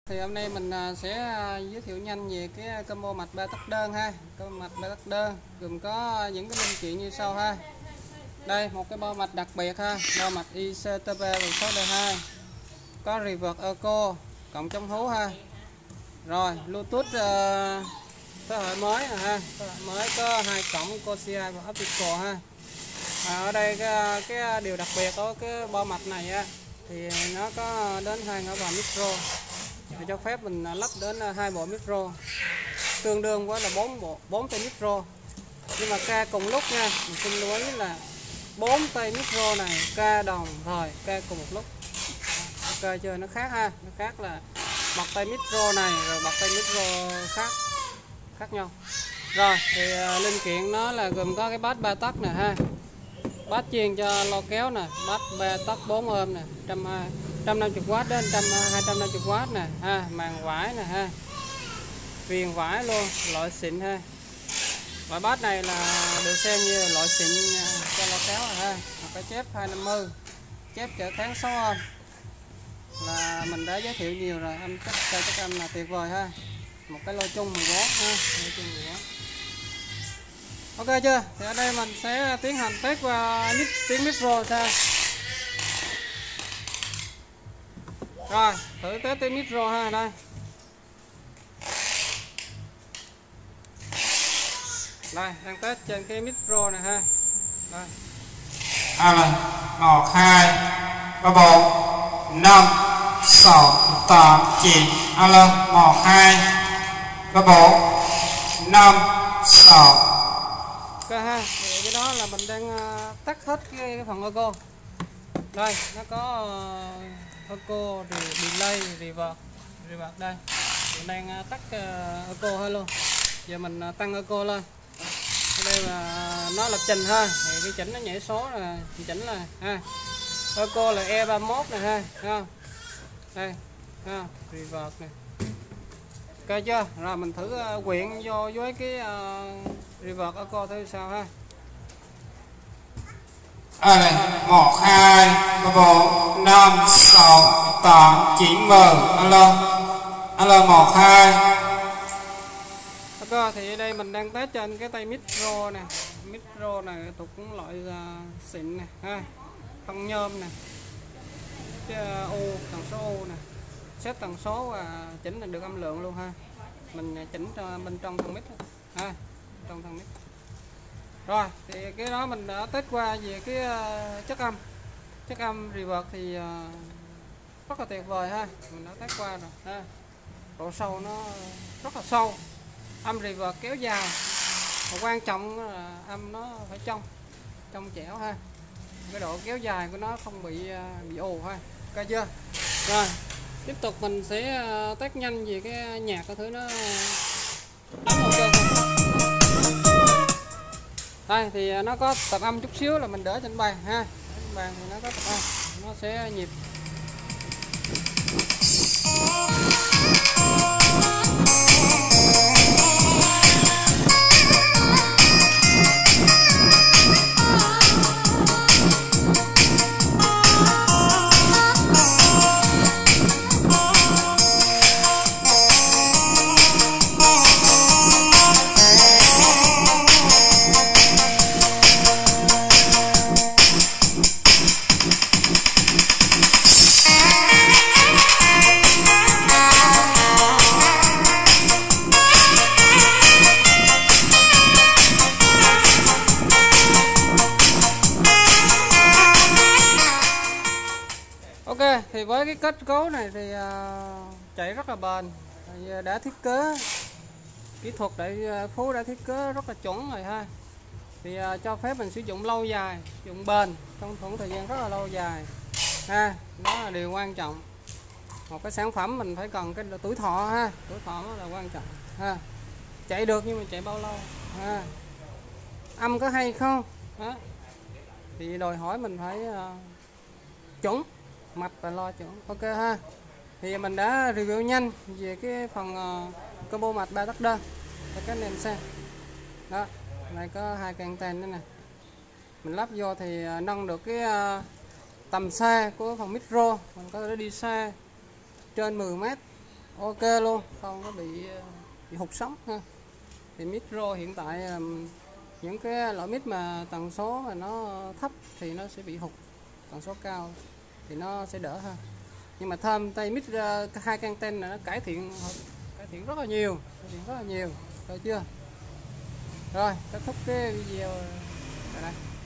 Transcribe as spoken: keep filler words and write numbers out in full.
Thì hôm nay mình sẽ giới thiệu nhanh về cái combo mạch ba tấc đơn ha. Combo mạch ba tấc đơn gồm có những cái linh kiện như sau ha. Đây một cái bo mạch đặc biệt ha, bo mạch i xê tê pê sáu D hai, có reverb echo cộng chống hú ha. Rồi Bluetooth uh, thế hệ mới ha, thế hệ mới có hai cổng Corsair và optical ha. À, ở đây cái, cái điều đặc biệt của cái bo mạch này á thì nó có đến hai ngõ vào micro, để cho phép mình lắp đến hai bộ micro, tương đương với là bốn bộ bốn tay micro, nhưng mà ca cùng lúc nha. Mình xin lưu ý là bốn tay micro này ca đồng thời ca cùng một lúc. Ok chưa, nó khác ha, nó khác là bật tay micro này rồi bật tay micro khác khác nhau. Rồi thì uh, linh kiện nó là gồm có cái bass ba tấc nè ha, bass chuyên cho lo kéo nè, bass ba tấc bốn ôm nè, một trăm năm mươi W đến hai trăm năm mươi W nè ha, màng vải nè ha, viền vải luôn, loại xịn ha. Loại bass này là được xem như là loại xịn cho lo kéo ha. Một cái chép hai trăm năm mươi, chép chở tháng sáu ôm là mình đã giới thiệu nhiều rồi, âm chắc cho chắc âm là tuyệt vời ha. Một cái lô chung mười vốn ha, lô chung mười vốn. Ok chưa? Thì ở đây mình sẽ tiến hành test qua tiếng micro ha. Rồi, thử test tiếng micro ha, đây. Đây, đang test trên cái micro này ha. Đây. Alo, một, hai, ba, bốn, năm, sáu, tám, chín. Alo, một, hai, ba, bốn, năm, sáu. Ok ha, thì cái đó là mình đang uh, tắt hết cái, cái phần echo. Đây, nó có uh, echo, delay, reverb, reverb đây. Mình đang uh, tắt uh, echo hết luôn. Giờ mình uh, tăng echo lên. Ở đây là nó lập trình ha, thì cái chỉnh nó nhảy số là chỉnh là ha. Echo là E ba mốt nè ha, ha. Đây, ha, reverb nè. Ok chưa? Rồi mình thử uh, quyện vô với cái uh, reverb echo thử sao ha. À đây, một, hai, ba, bốn, năm, sáu, tám, chín, mười. Alo, alo, một, hai. Ok, thì ở đây mình đang test trên cái tay micro nè. Micro này thuộc cũng loại uh, xịn nè ha, thân nhôm nè, cái U tần số U nè, set tần số và chỉnh là được âm lượng luôn ha. Mình chỉnh cho bên trong thân mic ha, trong thân mic. Rồi thì cái đó mình đã test qua về cái uh, chất âm, chất âm reverb thì uh, rất là tuyệt vời ha. Mình đã test qua rồi ha, độ sâu nó rất là sâu, âm reverb kéo dài, và quan trọng là âm nó phải trong trong trẻo ha, cái độ kéo dài của nó không bị uh, bị ù ha. Ok chưa? Rồi tiếp tục mình sẽ uh, test nhanh về cái nhạc cái thứ nó đánh ok không. Đây thì nó có tập âm chút xíu là mình đỡ trên bàn ha, trên bàn thì nó có tập âm, nó sẽ nhịp. Ok, thì với cái kết cấu này thì uh, chạy rất là bền, thì đã thiết kế kỹ thuật đại Phú đã thiết kế rất là chuẩn rồi ha, thì uh, cho phép mình sử dụng lâu dài, dùng bền trong khoảng thời gian rất là lâu dài ha, đó là điều quan trọng. Một cái sản phẩm mình phải cần cái tuổi thọ ha, tuổi thọ đó là quan trọng ha, chạy được nhưng mà chạy bao lâu ha, âm có hay không đó, thì đòi hỏi mình phải uh, chuẩn mạch và lo chuẩn. Ok ha, thì mình đã review nhanh về cái phần uh, combo mạch ba tấc đơn và cái nền xe đó. Này có hai cái anten nữa nè, mình lắp vô thì uh, nâng được cái uh, tầm xa của phần micro, mình có thể đi xa trên mười mét ok luôn, không có bị bị hụt sóng ha. Thì micro hiện tại những cái loại mic mà tần số mà nó thấp thì nó sẽ bị hụt, tần số cao thì nó sẽ đỡ hơn. Nhưng mà thơm tay mic hai cái anten này nó cải thiện cải thiện rất là nhiều, cải thiện rất là nhiều, được chưa? Rồi kết thúc cái video tại đây.